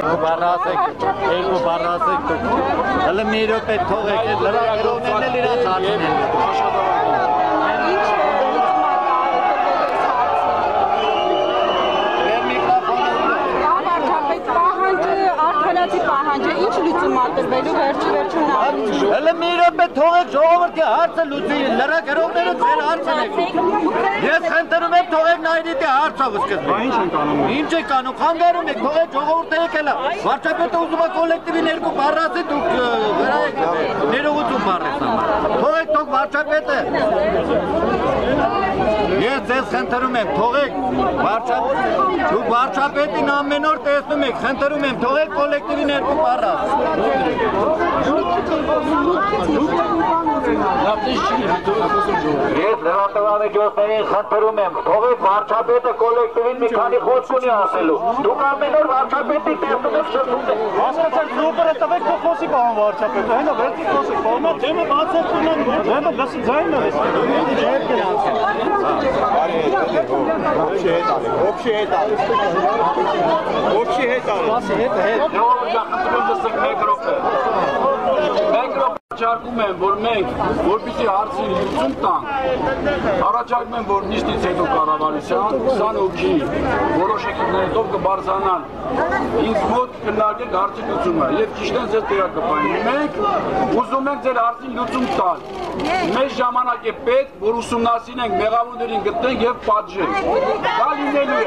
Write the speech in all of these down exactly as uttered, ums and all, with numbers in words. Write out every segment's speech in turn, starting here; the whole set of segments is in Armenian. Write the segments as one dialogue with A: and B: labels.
A: Barasek, Eko Barasek. Alamiro Petore, Hele mira pe thoge jover ke haat se luchi lara karo mere fer haat se yes center mein thoge naidi te haat sa uske
B: Ինչ են կանում։
A: Ինչ է կանում խանգարում եք thoge jover te եկելա վարչապետը ուզում է կոլեկտիվի ներկու բառացի դուք վրա եք ներողություն բառես թողեք թող վարչապետը Ես ձեզ խնդրում եմ թողեք վարչապետ դուք վարչապետին ամեն օր տեսնում եք խնդրում եմ թողեք կոլեկտիվի ներկու բառաց Ես լրատվամի ջոսներին խնդրում եմ, թողեք վարչապետը կոլեկտիվին մի քանի խոսք ունի ասելու։ Դուք ամեն օր վարչապետի տեսնում եք շփում եք։
B: Հասկացեք, զոհերը տվեք քո խոսի պահան վարչապետը, հենա վերցի խոսի պահան, դեմը բացեք ունեն, դեմը լսի ձայնն է լսի։ Общий հետ արի, общий հետ արի։ Общий հետ արի։ Մասի հետ հետ։
C: Նոր խնդրում լսեք մեկ րոպե։ Մեկ րոպե Առաջարկում եմ, որ մենք, որպեսզի հարցին լուծում տանք, առաջարկում եմ, որ նիստից հետո կառավարության քսան հոգի որոշ էկիպներով կբարձրանան ինձ մոտ քննարկենք հարցի լուծումը եւ ճիշտ են ձեզ տեղը կպայմի։ Մենք ուզում ենք ձեր հարցին լուծում տալ։ Մեզ ժամանակ է պետք, որ ուսումնասիրենք, մեղավորներին գտնենք եւ պատժենք։ Դա լինելու է։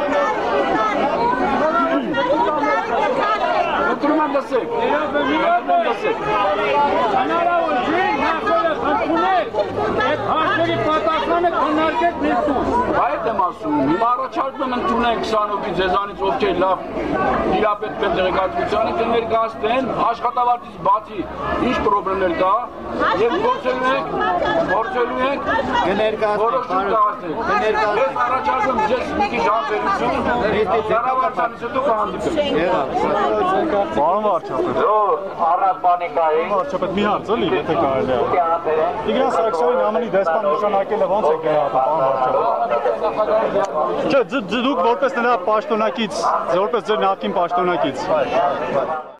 C: Խնդրում եմ լսեք։ Խնդրում եմ լսեք։ Հնարավոր չէ նախորդ խնդուներ այդ հարցերի պատասխանը քննարկեք ներսում։ Այդ եմ ասում, հիմա առաջարկում եմ ընդունենք քսան հոգի ձեզանից ովքեր լավ դիապետ պետ դեղեկատվությանը կներկայացնեն աշխատավարձից բացի ինչ պրոբլեմներ կա եւ փորձելու ենք փորձելու ենք որոշում կայացնել։ Ես առաջարկում ձեզ մի քիչ անվերություն կառավարությանից հետո կհանդիպենք։
B: Պարոն վարչապետ։
C: Զոր առանց պանիկայի
B: Վարչապետ մի հարց էլի, եթե կարելի է։ Տիգրան Սարգսյանին ԱՄՆ-ի դեսպան նշանակելը ո՞նց է գնահատում, պարոն վարչապետ։ Չէ, դուք որպես նրա պաշտոնակից, որպես ձեր նախկին պաշտոնակից